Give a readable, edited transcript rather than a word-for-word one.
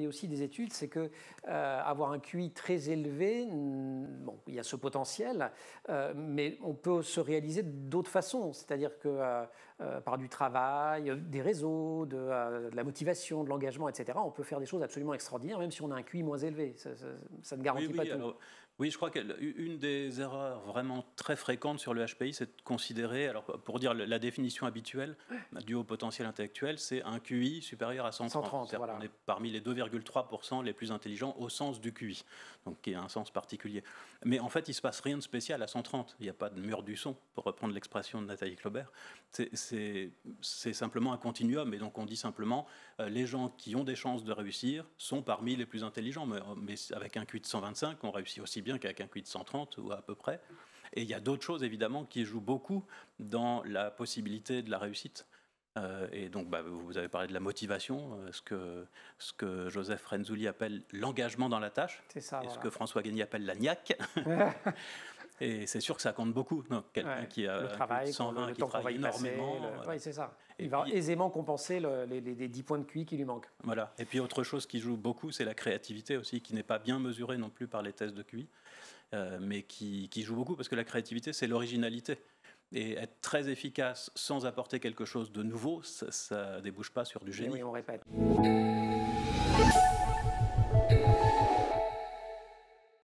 aussi des études, c'est que avoir un QI très élevé, bon, il y a ce potentiel, mais on peut se réaliser d'autres façons, c'est-à-dire que par du travail, des réseaux, de la motivation, de l'engagement, etc., on peut faire des choses absolument extraordinaires, même si on a un QI moins élevé. Ça ne garantit pas tout. Alors, oui, je crois qu'une des erreurs vraiment très fréquentes sur le HPI, c'est de considérer, alors pour dire la définition habituelle du haut potentiel intellectuel, c'est un QI supérieur à 130. Voilà. On est parmi les 2,3% les plus intelligents au sens du QI, donc qui a un sens particulier. Mais en fait, il ne se passe rien de spécial à 130. Il n'y a pas de mur du son, pour reprendre l'expression de Nathalie Claubert. C'est simplement un continuum, et donc on dit simplement les gens qui ont des chances de réussir sont parmi les plus intelligents, mais avec un QI de 125, on réussit aussi bien qu'avec un QI de 130 ou à peu près. Et il y a d'autres choses évidemment qui jouent beaucoup dans la possibilité de la réussite. Et donc vous avez parlé de la motivation, ce que Joseph Renzulli appelle l'engagement dans la tâche, c'est ça, et ce que François Gagny appelle la niaque. Et c'est sûr que ça compte beaucoup. Quelqu'un qui a le travail, 120, qui travaille énormément. Oui, c'est ça. Il va aisément compenser les 10 points de QI qui lui manquent. Voilà. Et puis autre chose qui joue beaucoup, c'est la créativité aussi, qui n'est pas bien mesurée non plus par les tests de QI, mais qui joue beaucoup, parce que la créativité, c'est l'originalité. Et être très efficace sans apporter quelque chose de nouveau, ça ne débouche pas sur du génie. Et oui, on répète.